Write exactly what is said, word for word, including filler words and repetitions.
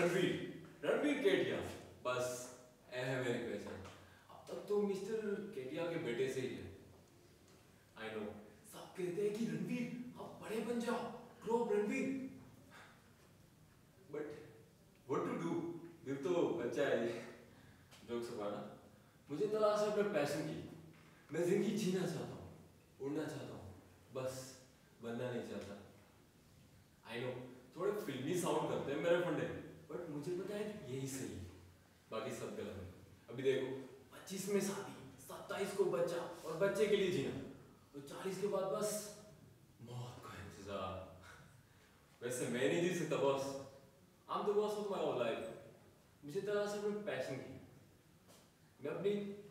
Ranveer Ranveer Katia, बस ऐ है मेरी पहचान। अब तक तो मिस्टर केटिया के बेटे से ही है। आई नो, सब कहते हैं कि रणवीर आप बड़े बन जाओ, grow up Ranveer, but what to do, दिल तो बच्चा है। जोक सवाना, मुझे तलाश है अपने पैशन की। मैं जिंदगी जीना चाहता हूँ, उड़ना चाहता हूँ, बस बनना नहीं चाहता। आई नो, थोड़े फिल्मी साउंड करते हैं मेरे फंडे, बट मुझे पता है कि यही सही है, बाकी सब गलत है। अभी देखो, पच्चीस में शादी, सत्ताईस को बच्चा और बच्चे के लिए जीना, तो चालीस के बाद बस मौत का इंतजार। वैसे मैं नहीं जी सकता boss, I am the boss of my whole life. मुझे तलाश है अपने पैशन की। मैं अपनी